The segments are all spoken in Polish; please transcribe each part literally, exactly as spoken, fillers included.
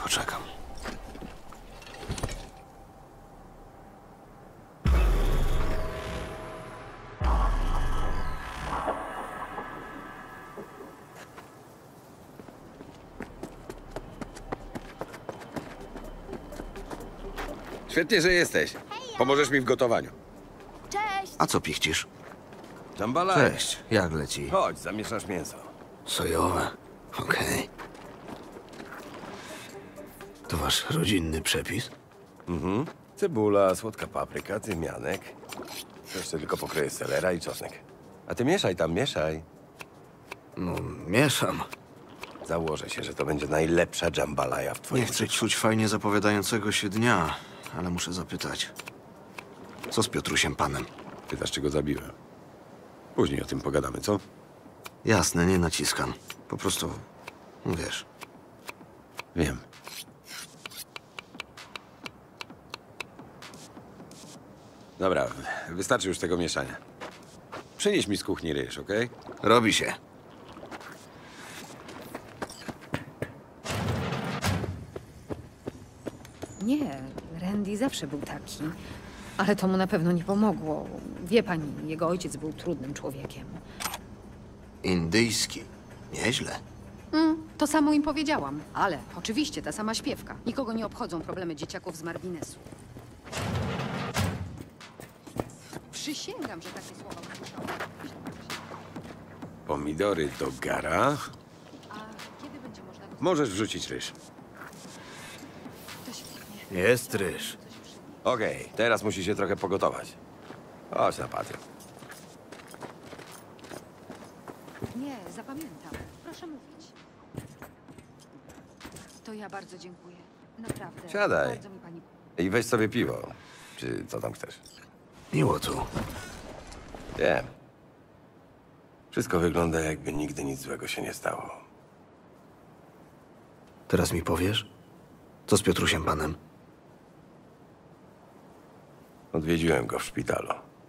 Poczekam. Świetnie, że jesteś. Pomożesz mi w gotowaniu. Cześć! A co pichcisz? Jambalaya. Cześć, jak leci? Chodź, zamieszasz mięso. Sojowe. Okej. To wasz rodzinny przepis? Mhm. Cebula, słodka papryka, tymianek. Jeszcze tylko pokroję selera i czosnek. A ty mieszaj tam, mieszaj. No, mieszam. Założę się, że to będzie najlepsza jambalaya w twoim Nie chcę życiu. czuć fajnie zapowiadającego się dnia, ale muszę zapytać. Co z Piotrusiem panem? Pytasz, czy go zabiłem. Później o tym pogadamy, co? Jasne, nie naciskam. Po prostu, wiesz. Wiem. Dobra, wystarczy już tego mieszania. Przynieś mi z kuchni ryż, okej? Robi się. Nie, Randy zawsze był taki. Ale to mu na pewno nie pomogło. Wie pani, jego ojciec był trudnym człowiekiem. Indyjski. Nieźle. Mm, to samo im powiedziałam. Ale oczywiście ta sama śpiewka. Nikogo nie obchodzą problemy dzieciaków z marginesu. Przysięgam, że takie słowa usłyszałam. Pomidory do gara. A kiedy będzie można go... Możesz wrzucić ryż. To świetnie. Jest ryż. Okej, teraz musi się trochę pogotować. Chodź na patio. Nie, zapamiętam. Proszę mówić. To ja bardzo dziękuję. Naprawdę. Siadaj. Bardzo mi pani... I weź sobie piwo. Czy co tam chcesz? Miło tu. Wiem. Wszystko wygląda, jakby nigdy nic złego się nie stało. Teraz mi powiesz? Co z Piotrusiem panem? Odwiedziłem go w szpitalu.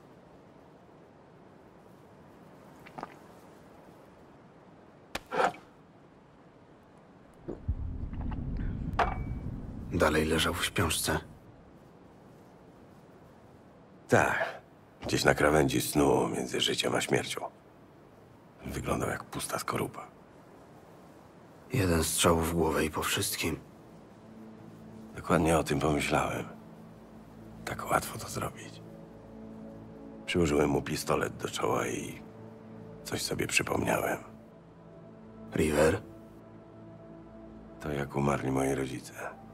Dalej leżał w śpiączce. Tak. Gdzieś na krawędzi snu między życiem a śmiercią. Wyglądał jak pusta skorupa. Jeden strzał w głowę i po wszystkim. Dokładnie o tym pomyślałem. Tak łatwo to zrobić. Przyłożyłem mu pistolet do czoła i coś sobie przypomniałem. River? To jak umarli moi rodzice.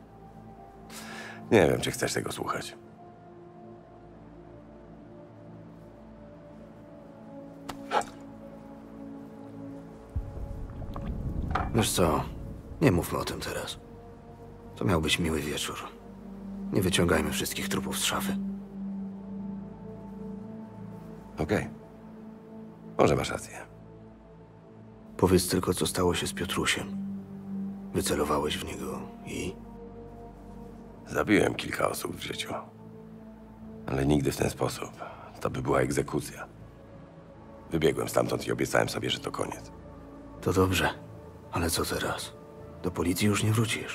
Nie wiem, czy chcesz tego słuchać. Wiesz co? Nie mówmy o tym teraz. To miał być miły wieczór. Nie wyciągajmy wszystkich trupów z szafy. Okej. Może masz rację. Powiedz tylko, co stało się z Piotrusiem. Wycelowałeś w niego i... Zabiłem kilka osób w życiu. Ale nigdy w ten sposób. To by była egzekucja. Wybiegłem stamtąd i obiecałem sobie, że to koniec. To dobrze. Ale co teraz? Do policji już nie wrócisz.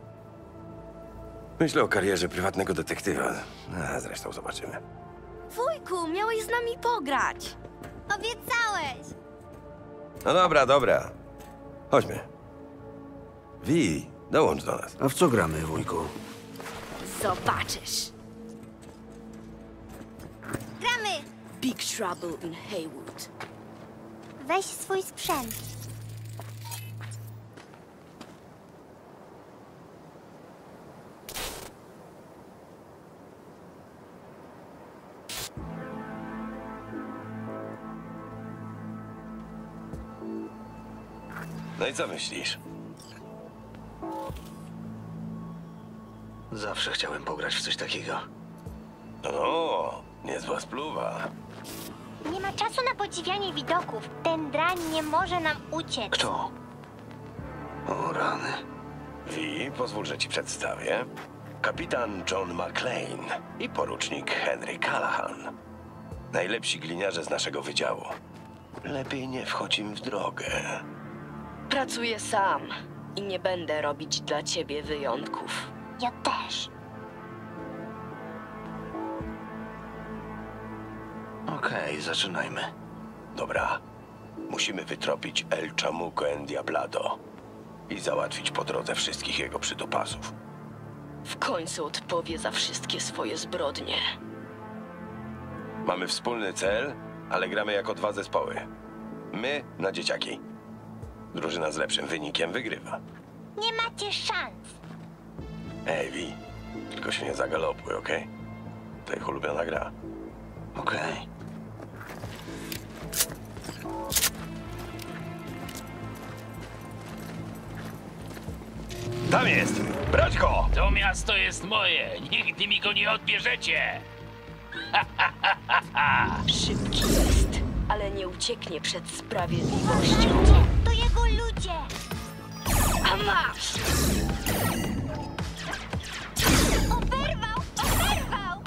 Myślę o karierze prywatnego detektywa. A, zresztą zobaczymy. Wujku, miałeś z nami pograć. Obiecałeś. No dobra, dobra. Chodźmy. Wi, dołącz do nas. A w co gramy, wujku? Zobaczysz. Gramy. Big Trouble in Haywood. Weź swój sprzęt. No i co myślisz? Zawsze chciałem pograć w coś takiego. O, niezła spluwa. Nie ma czasu na podziwianie widoków. Ten drań nie może nam uciec. Kto? O rany. Wi, pozwól, że ci przedstawię. Kapitan John McClane i porucznik Henry Callahan. Najlepsi gliniarze z naszego wydziału. Lepiej nie wchodź im w drogę. Pracuję sam. I nie będę robić dla ciebie wyjątków. Ja też. Okej, zaczynajmy. Dobra. Musimy wytropić El Chamuco en Diablado i załatwić po drodze wszystkich jego przydupasów. W końcu odpowie za wszystkie swoje zbrodnie. Mamy wspólny cel, ale gramy jako dwa zespoły. My na dzieciaki. Drużyna z lepszym wynikiem wygrywa. Nie macie szans. Ej, Vi, tylko się nie zagalopuj, okej? To ich ulubiona gra. Okej. Tam jest! Brać go! To miasto jest moje. Nigdy mi go nie odbierzecie. Szybki jest, ale nie ucieknie przed sprawiedliwością. To jego ludzie. A masz! Oberwał! Oberwał!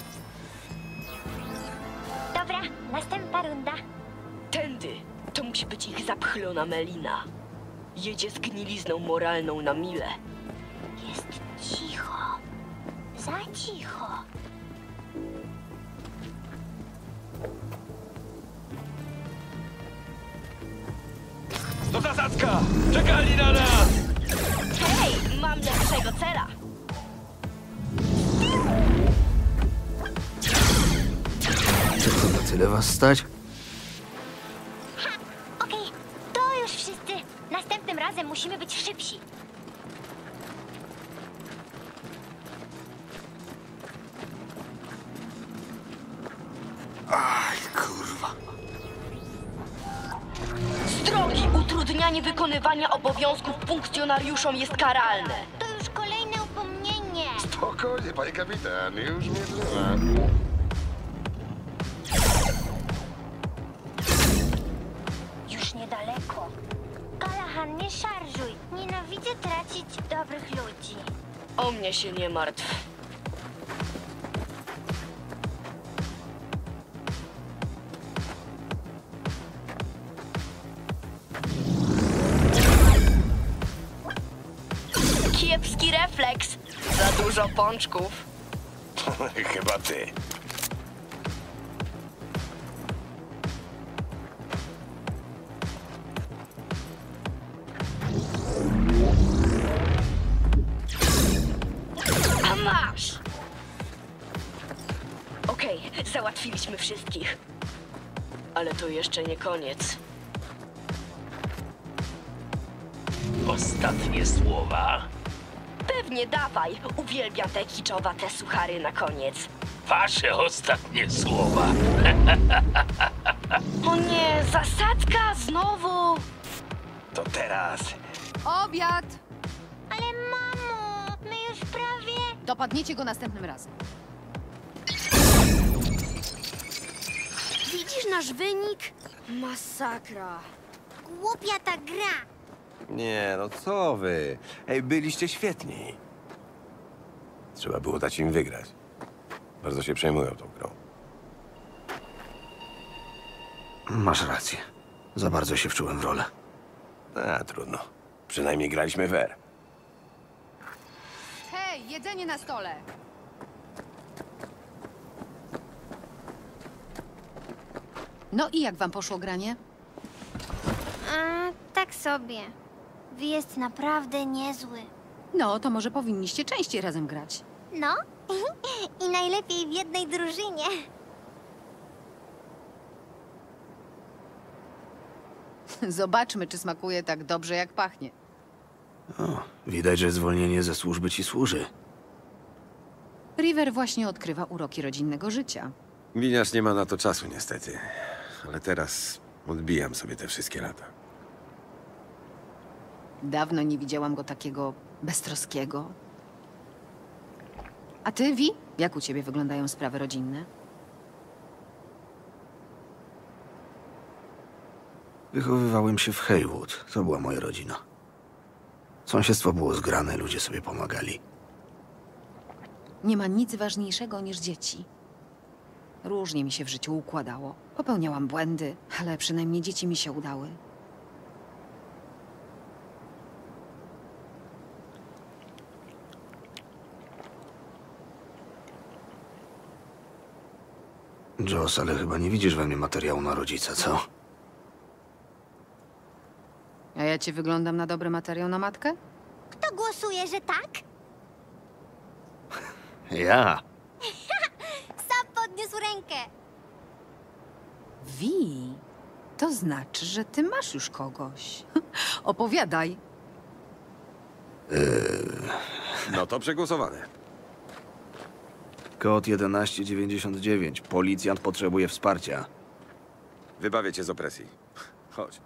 Dobra, następna runda. Tędy! To musi być ich zapchlona melina. Jedzie z gnilizną moralną na mile. Jest cicho. Za cicho. To zasadzka! Czekali na nas! Hej, mam lepszego cela! Tylko na tyle was stać? Ha! Okej, to już wszyscy. Następnym razem musimy być szybsi. Aj, kurwa. Z drogi utrudnianie wykonywania obowiązków funkcjonariuszom jest karalne. To już kolejne upomnienie. Spokojnie, panie kapitan, już nie trzyma. Już niedaleko. Callahan, nie szarżuj. Nienawidzę tracić dobrych ludzi. O mnie się nie martw. Kiepski refleks. Za dużo pączków. Chyba ty. A masz! Okej, załatwiliśmy wszystkich. Ale to jeszcze nie koniec. Ostatnie słowa. Pewnie dawaj. Uwielbiam te kiczowate suchary na koniec. Wasze ostatnie słowa. O nie, zasadzka znowu! To teraz. Obiad! Ale mamo, my już prawie... Dopadniecie go następnym razem. Widzisz nasz wynik? Masakra. Głupia ta gra. Nie, no co wy? Ej, byliście świetni. Trzeba było dać im wygrać. Bardzo się przejmują tą grą. Masz rację. Za bardzo się wczułem w rolę. A, trudno. Przynajmniej graliśmy fair. Hej, jedzenie na stole! No i jak wam poszło granie? A, tak sobie. Wy jest naprawdę niezły. No, to może powinniście częściej razem grać. No? I najlepiej w jednej drużynie. Zobaczmy, czy smakuje tak dobrze, jak pachnie. O, widać, że zwolnienie ze służby ci służy. River właśnie odkrywa uroki rodzinnego życia. Winiarz nie ma na to czasu, niestety. Ale teraz odbijam sobie te wszystkie lata. Dawno nie widziałam go takiego beztroskiego. A ty, Vi? Jak u ciebie wyglądają sprawy rodzinne? Wychowywałem się w Haywood. To była moja rodzina. Sąsiedztwo było zgrane, ludzie sobie pomagali. Nie ma nic ważniejszego niż dzieci. Różnie mi się w życiu układało. Popełniałam błędy, ale przynajmniej dzieci mi się udały. Joss, ale chyba nie widzisz we mnie materiału na rodzica, co? A ja ci wyglądam na dobry materiał na matkę? Kto głosuje, że tak? Ja. Sam podniósł rękę. Wi, to znaczy, że ty masz już kogoś. Opowiadaj. No to przegłosowane. Kod jedenaście dziewięćdziesiąt dziewięć. Policjant potrzebuje wsparcia. Wybawię cię z opresji. Chodź.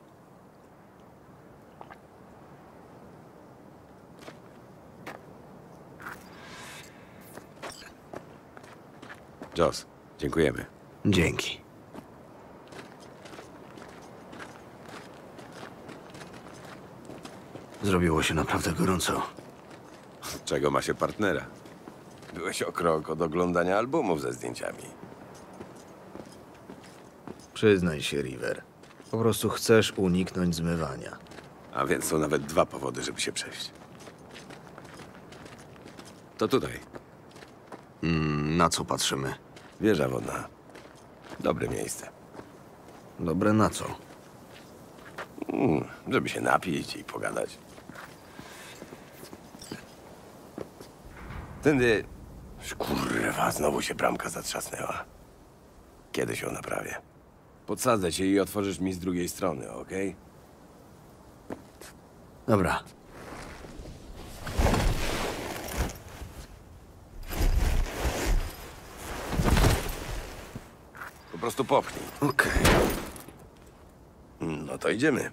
Joss, dziękujemy. Dzięki. Zrobiło się naprawdę gorąco. Czego ma się partnera? Byłeś o krok od oglądania albumów ze zdjęciami. Przyznaj się, River. Po prostu chcesz uniknąć zmywania. A więc są nawet dwa powody, żeby się przejść. To tutaj. Mm, na co patrzymy? Wieża wodna. Dobre miejsce. Dobre na co? Mm, żeby się napić i pogadać. Tędy... Kurwa, znowu się bramka zatrzasnęła. Kiedy się naprawię? Podsadzę cię i otworzysz mi z drugiej strony, okej? Dobra. Po prostu popchnij. Okej. No to idziemy.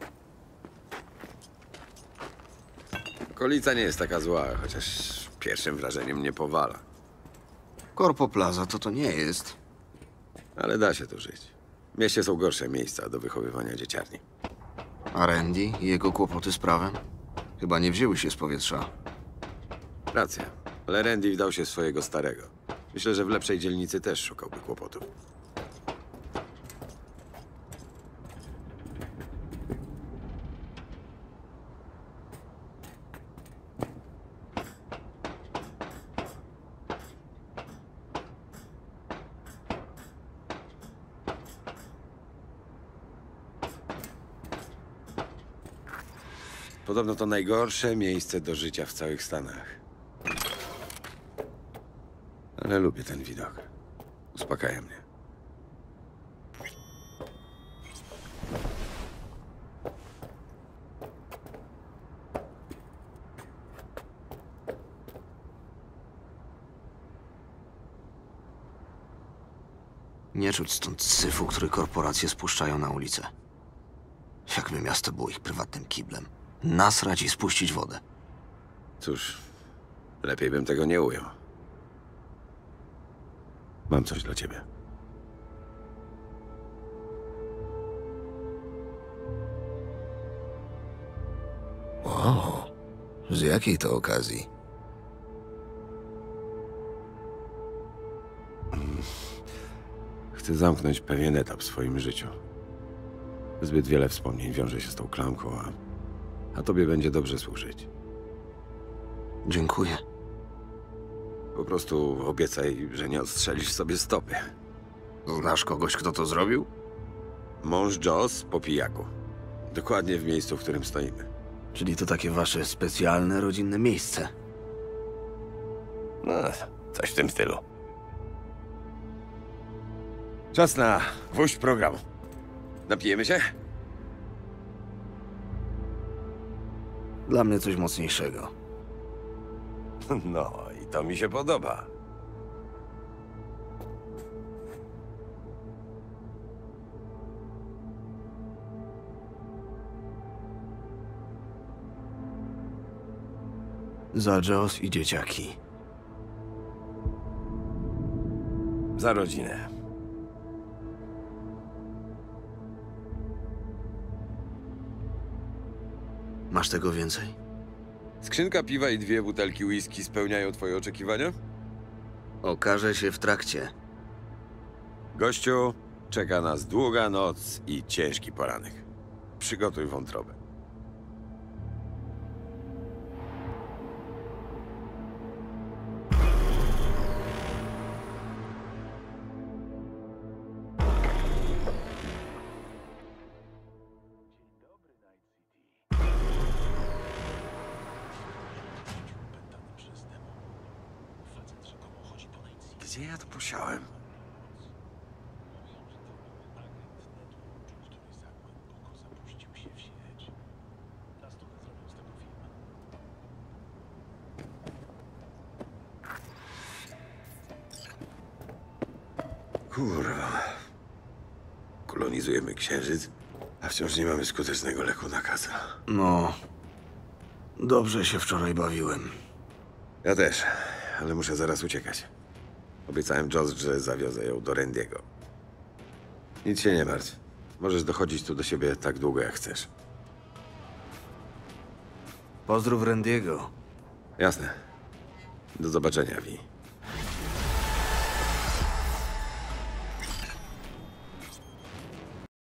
Okolica nie jest taka zła, chociaż pierwszym wrażeniem nie powala. Corpo Plaza to to nie jest. Ale da się tu żyć. W mieście są gorsze miejsca do wychowywania dzieciarni. A Randy i jego kłopoty z prawem? Chyba nie wzięły się z powietrza. Racja. Ale Randy wdał się w swojego starego. Myślę, że w lepszej dzielnicy też szukałby kłopotów. Podobno to najgorsze miejsce do życia w całych Stanach. Ale lubię ten widok. Uspokaja mnie. Nie czuć stąd syfu, który korporacje spuszczają na ulicę. Jakby miasto było ich prywatnym kiblem. Nasrać i spuścić wodę. Cóż, lepiej bym tego nie ujął. Mam coś dla ciebie. Wow. Z jakiej to okazji? Chcę zamknąć pewien etap w swoim życiu. Zbyt wiele wspomnień wiąże się z tą klamką, a, a tobie będzie dobrze służyć. Dziękuję. Po prostu obiecaj, że nie odstrzelisz sobie stopy. Znasz kogoś, kto to zrobił? Mąż Joss po pijaku. Dokładnie w miejscu, w którym stoimy. Czyli to takie wasze specjalne, rodzinne miejsce. No, coś w tym stylu. Czas na gwóźdź programu. Napijemy się? Dla mnie coś mocniejszego. No, i to mi się podoba. Za Joss i dzieciaki. Za rodzinę. Masz tego więcej? Skrzynka piwa i dwie butelki whisky spełniają twoje oczekiwania? Okaże się w trakcie. Gościu, czeka nas długa noc i ciężki poranek. Przygotuj wątrobę. Gdzie ja to posiałem? Kurwa. Kolonizujemy Księżyc, a wciąż nie mamy skutecznego leku na kasę. No, dobrze się wczoraj bawiłem. Ja też, ale muszę zaraz uciekać. Obiecałem Joss, że zawiozę ją do Randy'ego. Nic się nie martw. Możesz dochodzić tu do siebie tak długo, jak chcesz. Pozdrów Randy'ego. Jasne. Do zobaczenia, Vi.